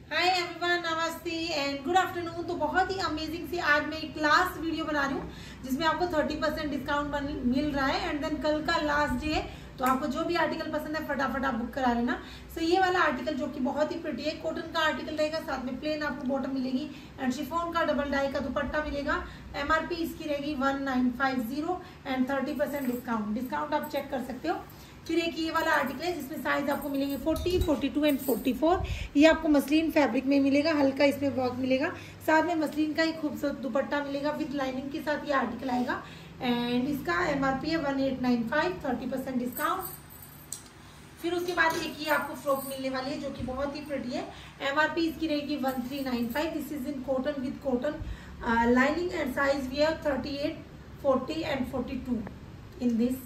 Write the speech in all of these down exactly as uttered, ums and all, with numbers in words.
हाय everyone, नमस्ते and good afternoon. तो बहुत ही अमेजिंग सी आज मैं एक लास्ट वीडियो बना रही हूँ जिसमें आपको थर्टी परसेंट डिस्काउंट मिल रहा है एंड देन कल का लास्ट डे है। तो आपको जो भी आर्टिकल पसंद है फटाफट आप बुक करा लेना। सो ये वाला आर्टिकल जो कि बहुत ही प्रिटी है, कॉटन का आर्टिकल रहेगा, साथ में प्लेन आपको बॉटम मिलेगी एंड शिफॉन का डबल डाई का दुपट्टा मिलेगा। एमआरपी इसकी रहेगी one nine five zero and thirty percent discount discount आप चेक कर सकते हो। फिर एक ये वाला आर्टिकल है जिसमें साइज आपको मिलेंगे forty, forty two and forty four. ये आपको मसलिन फैब्रिक में मिलेगा, हल्का इसमें वर्क मिलेगा, साथ में मसलिन का एक खूबसूरत दुपट्टा मिलेगा विद लाइनिंग के साथ ये आर्टिकल आएगा एंड इसका एमआरपी है one eight nine five, thirty percent discount. फिर उसके बाद एक ये आपको फ्रॉक मिलने वाली है जो कि बहुत ही प्रिटी है। एमआरपी इसकी रहेगी one three nine five. This is in cotton with cotton lining and size we have thirty eight, forty and forty two in this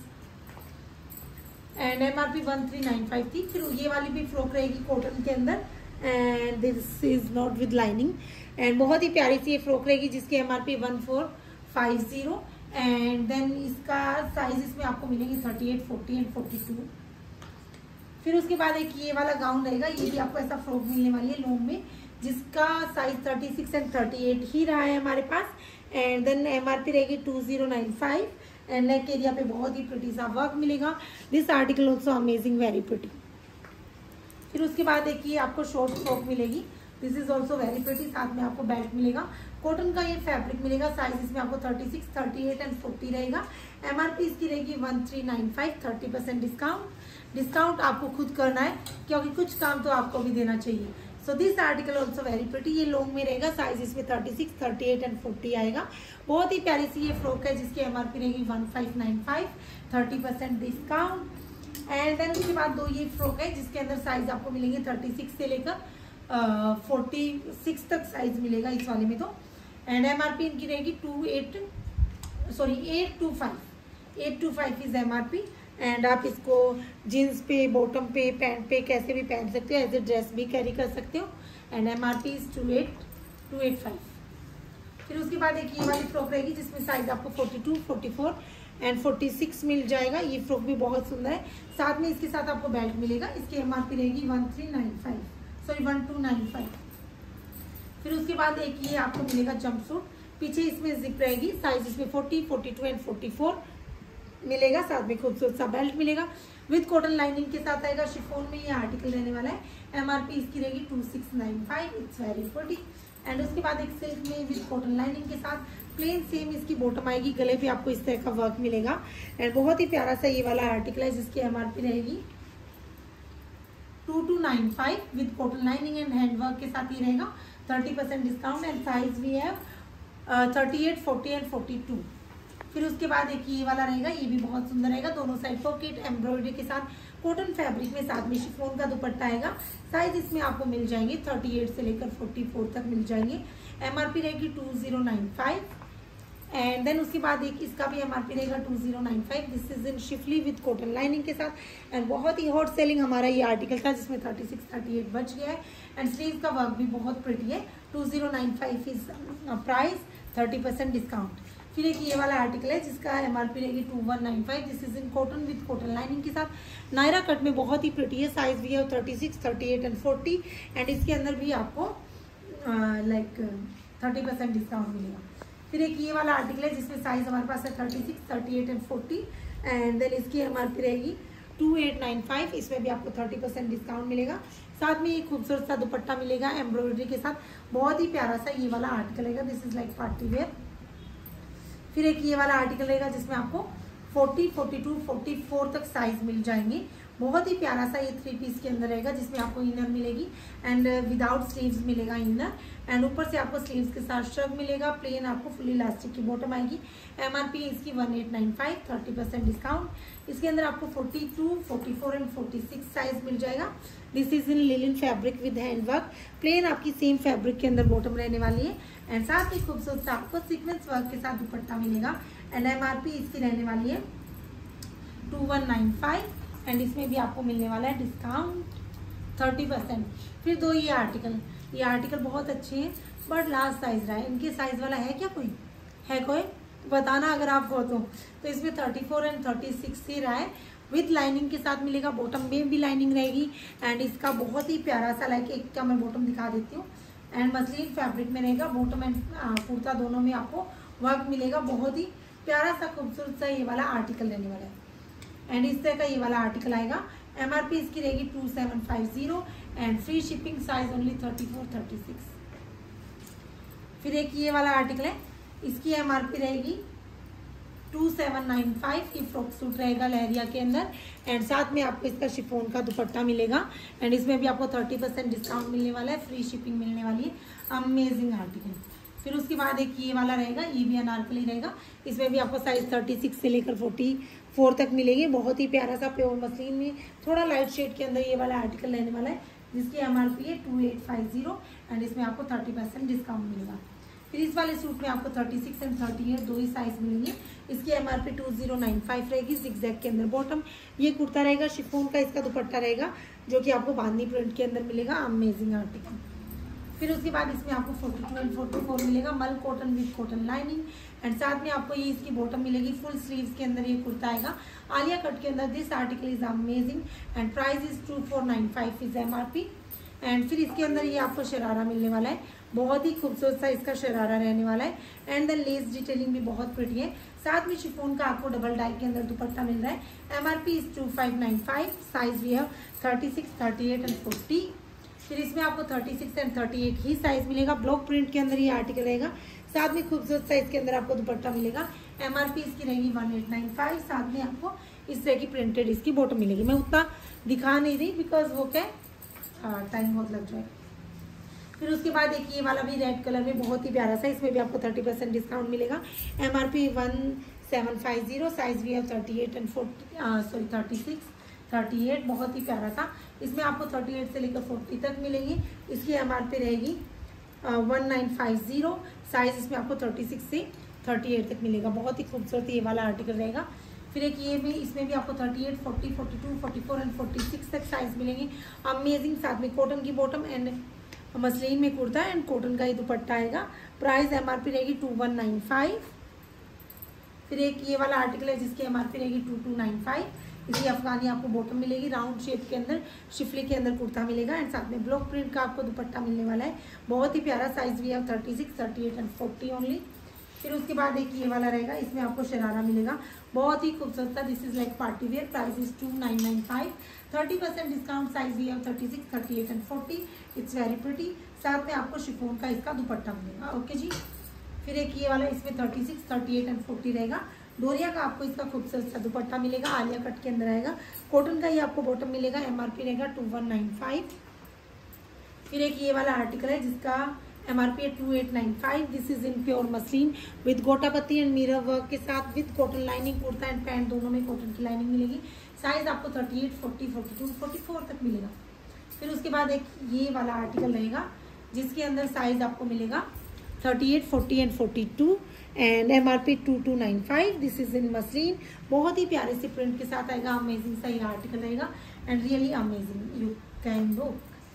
and MRP one three nine five थी। फिर ये वाली भी frock रहेगी cotton के अंदर and this is not with lining and बहुत ही प्यारी सी ये फ्रॉक रहेगी जिसकी MRP one four five zero and then इसका साइज इसमें आपको मिलेंगे thirty eight, forty and forty two. फिर उसके बाद एक ये वाला गाउन रहेगा, ये भी आपको ऐसा फ्रॉक मिलने वाली है लॉन्ग में जिसका size thirty six and thirty eight ही रहा है हमारे पास एंड देन एमआरपी रहेगी two zero nine five and neck area पे बहुत ही प्रिटी सा वर्क मिलेगा। This article also amazing, very pretty. फिर उसके बाद एक ये आपको शॉर्ट फ्रॉक मिलेगी, this is also very pretty, साथ में आपको बेल्ट मिलेगा, कॉटन का ये फैब्रिक मिलेगा, साइज इसमें आपको thirty six, thirty eight and forty रहेगा। एमआरपी इसकी रहेगी one three nine five, thirty percent discount discount आपको खुद करना है क्योंकि कुछ काम तो आपको भी देना चाहिए। So this article also very pretty, ये लॉन्ग में रहेगा, साइज इसमें thirty six, thirty eight and forty आएगा। बहुत ही प्यारी सी ये फ्रॉक है जिसकी एमआरपी रहेगी one five nine five, thirty percent discount and then उसके बाद दो ये फ्रॉक है जिसके अंदर साइज आपको मिलेंगे थर्टी सिक्स से लेकर फोर्टी सिक्स तक साइज मिलेगा इस वाले में। तो एंड एमआरपी इनकी रहेगी two eight sorry eight two five eight two five is MRP and आप इसको जीन्स पे, बॉटम पे, पैंट पे कैसे भी पहन सकते हो, एज ए ड्रेस भी कैरी कर सकते हो and MRP is two eight two eight five. फिर उसके बाद एक ये वाली फ्रॉक रहेगी जिसमें साइज आपको forty two, forty four and forty six मिल जाएगा। ये फ्रॉक भी बहुत सुंदर है, साथ में इसके साथ आपको बेल्ट मिलेगा, इसकी एमआरपी रहेगी one three nine five sorry one two nine five. फिर उसके बाद एक ये आपको मिलेगा जंप सूट, पीछे इसमें जिप रहेगी, साइज इसमें forty, forty two and forty four मिलेगा, साथ में खूबसूरत सा बेल्ट मिलेगा विद कॉटन लाइनिंग के साथ आएगा। शिफॉन में ये आर्टिकल रहने वाला है, एमआरपी इसकी रहेगी two six nine five, it's very pretty and उसके बाद एक सिल्क में विद कॉटन लाइनिंग के साथ प्लेन सेम इसकी बॉटम आएगी, गले पे आपको इस तरह का वर्क मिलेगा एंड बहुत ही प्यारा सा ये वाला आर्टिकल है जिसकी एमआरपी रहेगी two two nine five with cotton lining and handwork के साथ ही रहेगा, thirty percent discount and size भी है thirty eight, forty and forty two. फिर उसके बाद एक ये वाला रहेगा, ये भी बहुत सुंदर रहेगा, दोनों साइड पॉकेट एम्ब्रॉयडरी के साथ कॉटन फैब्रिक में, साथ में शिफॉन का दुपट्टा आएगा, साइज इसमें आपको मिल जाएंगे थर्टी एट से लेकर फोर्टी फोर तक मिल जाएंगे। एमआरपी रहेगी two zero nine five and then उसके बाद एक इसका भी एमआरपी रहेगा two zero nine five. This is in schiffli with cotton lining के साथ एंड बहुत ही हॉट सेलिंग हमारा ये आर्टिकल था जिसमें थर्टी सिक्स, थर्टी एट बच गया है एंड स्लीव का वर्क भी बहुत प्रिटी है। Two zero nine five is price, thirty percent discount. फिर एक ये वाला आर्टिकल है जिसका एमआरपी रहेगी two one nine five. This is in cotton with cotton lining के साथ, नायरा कट में बहुत ही प्रिटी है, साइज भी है thirty six, thirty eight and forty and इसके अंदर भी आपको लाइक थर्टी परसेंट डिस्काउंट मिलेगा। फिर एक ये वाला आर्टिकल है जिसमें साइज हमारे पास है thirty six, thirty eight and forty and then इसकी एमआरपी रहेगी टू एट नाइन फाइव, इसमें भी आपको थर्टी परसेंट डिस्काउंट मिलेगा, साथ में एक खूबसूरत सा दुपट्टा मिलेगा एम्ब्रॉयडरी के साथ, बहुत ही प्यारा सा ये वाला आर्टिकल रहेगा। This is like party wear. फिर एक ये वाला आर्टिकल रहेगा जिसमें आपको forty, forty two, forty four तक साइज मिल जाएंगे, बहुत ही प्यारा सा ये थ्री पीस के अंदर रहेगा जिसमें आपको इनर मिलेगी एंड विदाउट स्लीव्स मिलेगा इनर एंड ऊपर से आपको स्लीव्स के साथ शर्ट मिलेगा, प्लेन आपको फुल इलास्टिक की बॉटम आएगी। एमआरपी इसकी one eight nine five, thirty percent discount. इसके अंदर आपको forty two, forty four and forty six size मिल जाएगा। This is in linen fabric with handwork, plain आपकी सेम फैब्रिक के अंदर बॉटम रहने वाली है एंड साथ ही खूबसूरत सा आपको सीक्वेंस वर्क के साथ दुपट्टा मिलेगा एंड एमआरपी इसकी रहने वाली है two one nine five and इसमें भी आपको मिलने वाला है डिस्काउंट थर्टी परसेंट। फिर दो ये आर्टिकल, ये आर्टिकल बहुत अच्छे हैं बट लार्ज साइज रहा है, इनके साइज वाला है क्या कोई है कोई बताना अगर आप हो तो, तो इसमें thirty four and thirty six ही रहा है, विथ लाइनिंग के साथ मिलेगा, बॉटम में भी लाइनिंग रहेगी। एंड इसका बहुत ही प्यारा सा लाइक एक का मैं बॉटम दिखा देती हूँ। एंड मसलिन फैब्रिक में रहेगा, बॉटम एंड कुर्ता दोनों में आपको वर्क मिलेगा। बहुत ही प्यारा सा खूबसूरत सा ये वाला आर्टिकल रहने वाला है। एंड इस तरह का ये वाला आर्टिकल आएगा। एमआरपी इसकी रहेगी two seven five zero and free shipping, size only thirty four thirty six. फिर एक ये वाला आर्टिकल है, इसकी एमआरपी रहेगी टू सेवन नाइन फाइव। ये फ्रॉक सूट रहेगा लहरिया के अंदर। एंड साथ में आपको इसका शिफॉन का दुपट्टा मिलेगा। एंड इसमें भी आपको थर्टी परसेंट डिस्काउंट मिलने वाला है, फ्री शिपिंग मिलने वाली है। Amazing article. फिर उसके बाद एक ये वाला रहेगा, ये भी अनारकली रहेगा। इसमें भी आपको साइज थर्टी सिक्स से लेकर फोर्टी फोर तक मिलेगी। बहुत ही प्यारा सा प्योर मसलिन में थोड़ा लाइट शेड के अंदर ये वाला आर्टिकल रहने वाला है, जिसकी एमआरपी है two eight five zero and इसमें आपको थर्टी परसेंट डिस्काउंट मिलेगा। फिर इस वाले सूट में आपको thirty six and thirty eight दो ही साइज मिलेंगे। इसकी MRP two zero nine five रहेगी, जिगजैग के अंदर बॉटम। ये कुर्ता रहेगा शिफॉन का, इसका दुपट्टा रहेगा जो कि आपको बांधनी प्रिंट के अंदर मिलेगा। Amazing article. फिर उसके बाद इसमें आपको forty two and forty four मिलेगा, mul cotton with cotton lining. And साथ में आपको ये इसकी बॉटम मिलेगी, फुल स्लीव्स के अंदर ये कुर्ता आएगा आलिया कट के अंदर। This article is amazing and price is two four nine five is MRP. And फिर इसके अंदर ये आपको शरारा मिलने वाला है, बहुत ही खूबसूरत सा इसका शरारा रहने वाला है। एंड द लेस डिटेलिंग भी बहुत प्रिटी है। साथ में शिफॉन का आपको डबल डाई के अंदर दुपट्टा मिल रहा है। MRP is two five nine five, size we have thirty six thirty eight and forty. फिर इसमें आपको thirty six and thirty eight ही साइज मिलेगा। ब्लॉक प्रिंट के अंदर ये आर्टिकल रहेगा। साथ में खूबसूरत साइज के अंदर आपको दुपट्टा मिलेगा। एमआरपी इसकी रहेगी वन एट नाइन फाइव। साथ में आपको इस तरह की प्रिंटेड इसकी बॉटम मिलेगी। मैं उतना दिखा नहीं रही बिकॉज वो क्या टाइम बहुत लग जाएगा। फिर उसके बाद एक ये वाला भी रेड कलर में बहुत ही प्यारा सा, इसमें भी आपको थर्टी परसेंट डिस्काउंट मिलेगा। MRP one seven five zero, size भी है thirty eight and forty sorry thirty six thirty eight. बहुत ही प्यारा सा, इसमें आपको थर्टी एट से लेकर फोर्टी तक मिलेंगी। इसकी एमआरपी रहेगी one nine five zero, size इसमें आपको थर्टी सिक्स से थर्टी एट तक मिलेगा। बहुत ही खूबसूरत ये वाला आर्टिकल रहेगा। फिर एक ये भी, इसमें भी आपको thirty eight, forty, forty two, forty four and forty six तक साइज मिलेंगे। अमेजिंग। साथ में कॉटन की बॉटम एंड मसलिन में कुर्ता एंड कॉटन का ही दुपट्टा आएगा। प्राइस एमआरपी रहेगी टू वन नाइन फाइव। फिर एक ये वाला आर्टिकल है जिसकी एमआरपी रहेगी टू टू नाइन फाइव। इसी अफगानी आपको बॉटम मिलेगी, राउंड शेप के अंदर शिफली के अंदर कुर्ता मिलेगा। एंड साथ में ब्लॉक प्रिंट का आपको दुपट्टा मिलने वाला है। बहुत ही प्यारा, साइज भी है thirty six thirty eight and forty only. फिर उसके बाद एक ये वाला रहेगा, इसमें आपको शरारा मिलेगा, बहुत ही खूबसूरत सा। This is like party wear. Price is two nine nine five. Thirty percent discount, size भी है thirty six thirty eight and forty. It's very pretty. साथ में आपको शिफॉन का इसका दुपट्टा मिलेगा। ओके जी। फिर एक ये वाला, इसमें thirty six thirty eight and forty रहेगा। डोरिया का आपको इसका खूबसूरत सा दुपट्टा मिलेगा, आलिया कट के अंदर आएगा। कॉटन का ही आपको बॉटम मिलेगा। एमआरपी रहेगा टू वन नाइन फाइव। फिर एक ये वाला आर्टिकल है जिसका एमआरपी है two eight nine five. This is in pure muslin with gotapatti and mirror work के साथ with cotton lining. Kurta and pant दोनों में कॉटन की लाइनिंग मिलेगी। साइज आपको thirty eight, forty, forty two, forty four तक मिलेगा। फिर उसके बाद एक ये वाला आर्टिकल रहेगा जिसके अंदर साइज आपको मिलेगा thirty eight, forty and forty two and MRP two two nine five. This is in muslin. बहुत ही प्यारे से प्रिंट के साथ आएगा। अमेजिंग सा ये आर्टिकल रहेगा and really amazing, you can look.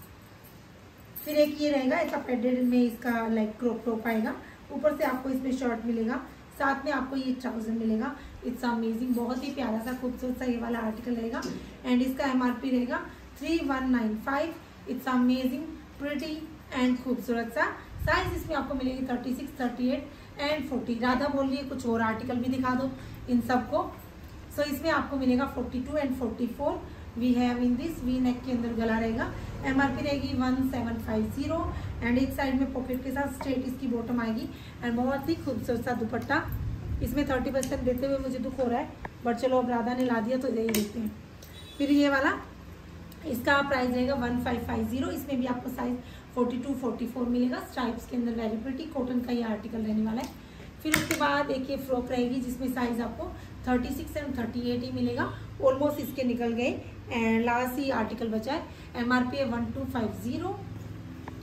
फिर एक ये रहेगा, इसका पेडेड में इसका लाइक क्रॉप टॉप आएगा। ऊपर से आपको इसमें शर्ट मिलेगा, साथ में आपको ये ट्राउजर मिलेगा। It's amazing. बहुत ही प्यारा सा खूबसूरत सा ये वाला आर्टिकल रहेगा। एंड इसका एमआरपी रहेगा three one nine five. It's amazing, pretty and खूबसूरत सा। साइज इसमें आपको मिलेगी thirty six, thirty eight and forty. Radha बोल रही है कुछ और आर्टिकल भी दिखा दो इन सबको। सो so, इसमें आपको मिलेगा forty two and forty four. We have in this V neck के अंदर गला रहेगा। एमआरपी रहेगी one seven five zero and एक साइड में पॉकेट के साथ स्ट्रेट इसकी बॉटम आएगी। एंड बहुत ही खूबसूरत सा दुपट्टा। इसमें थर्टी परसेंट देते हुए मुझे दुख हो रहा है, बट चलो अब राधा ने ला दिया तो यही देते हैं। फिर ये वाला, इसका प्राइस रहेगा वन फाइव फाइव जीरो। इसमें भी आपको size forty two, forty four मिलेगा। स्ट्राइप्स के अंदर वेरी प्रिटी कॉटन का ये आर्टिकल रहने वाला है। फिर उसके बाद एक ये फ्रॉक रहेगी जिसमें साइज आपको thirty six and thirty eight ही मिलेगा। ऑलमोस्ट इसके निकल गए एंड लास्ट ही आर्टिकल बचा है। एमआरपी है one two five zero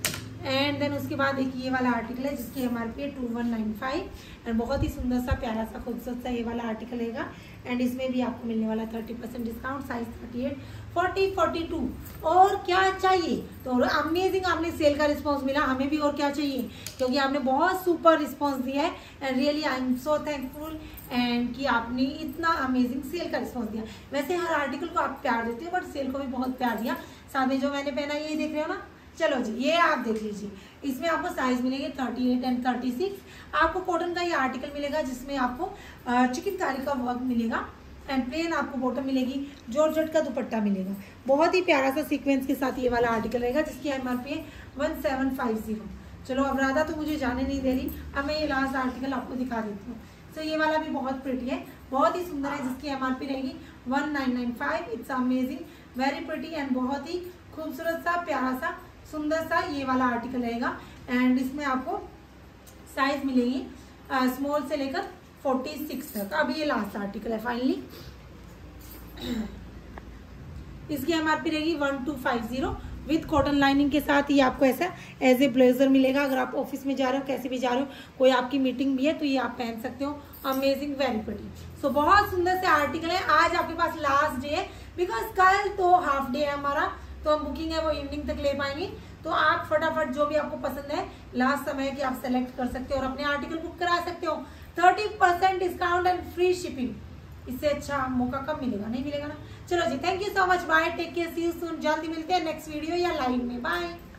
and then उसके बाद एक ये वाला आर्टिकल है जिसकी एमआरपी है two one nine five and बहुत ही सुंदर सा प्यारा सा खूबसूरत सा ये वाला आर्टिकल रहेगा। एंड इसमें भी आपको मिलने वाला thirty percent discount, size thirty eight, forty, forty two. और क्या चाहिए, तो अमेजिंग आपने सेल का रिस्पांस मिला, हमें भी और क्या चाहिए, क्योंकि आपने बहुत सुपर रिस्पांस दिया है and really I am so thankful and कि आपने इतना अमेजिंग सेल का रिस्पांस दिया। वैसे हर आर्टिकल को आप प्यार देते हो बट सेल को भी बहुत प्यार दिया। साथ में जो मैंने पहना ये देख रहे हो ना, चलो जी ये आप देख लीजिए, इसमें आपको साइज मिलेंगे thirty eight and thirty six. आपको कॉटन का ये आर्टिकल मिलेगा जिसमें आपको चिकनकारी का वर्क मिलेगा एंड प्लेन आपको बॉटम मिलेगी, जॉर्जेट का दुपट्टा मिलेगा। बहुत ही प्यारा सा सीक्वेंस के साथ ये वाला आर्टिकल रहेगा जिसकी एमआरपी है वन सेवन फाइव जीरो। चलो अब राधा तो मुझे जाने नहीं दे रही, अब मैं ये लास्ट आर्टिकल आपको दिखा देती हूँ। तो ये वाला भी बहुत प्रिटी है, बहुत ही सुंदर है, जिसकी एमआरपी रहेगी one nine nine five. It's amazing, very pretty and बहुत ही खूबसूरत सा प्यारा सा सुंदर सा ये वाला आर्टिकल रहेगा। एंड इसमें आपको साइज मिलेगी स्मॉल से लेकर फोर्टी सिक्स तक। अब ये लास्ट आर्टिकल है फाइनली, इसकी एमआरपी रहेगी one two five zero with cotton lining के साथ। ये आपको ऐसा एज ए ब्लेजर मिलेगा, अगर आप ऑफिस में जा रहे हो, कैसे भी जा रहे हो, कोई आपकी मीटिंग भी है तो ये आप पहन सकते हो। Amazing, very pretty. सो बहुत सुंदर से आर्टिकल है। आज आपके पास लास्ट डे है बिकॉज कल तो हाफ डे है हमारा, तो हम बुकिंग है वो इवनिंग तक ले पाएंगे। तो आप फटाफट जो भी आपको पसंद है लास्ट समय की आप सेलेक्ट कर सकते हो और अपने आर्टिकल बुक करा सकते हो। Thirty percent discount and free shipping, इससे अच्छा मौका कब मिलेगा, नहीं मिलेगा ना। चलो जी, thank you so much, bye, take care, see you soon. जल्दी मिलते हैं नेक्स्ट वीडियो या लाइव में, बाय।